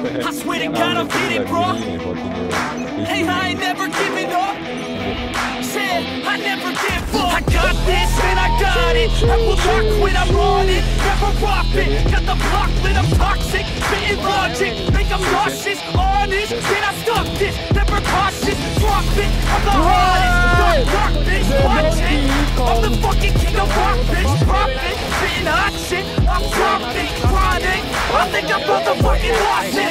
I swear to God I'll get it, bro. Hey, I ain't never giving up. Said I never give up. I got this and I got it. I will not quit, I'm on it. Never rock it. Got the block lit, I'm toxic. Spitting logic, make them nauseous. Honest, then I stop this. Never cautious, drop it. I'm the hardest. Dark bitch, watch it. I'm the fucking king of rock, bitch. Profit, spitting hot shit. I'm dropping, chronic. I think I'm motherfucking lost it.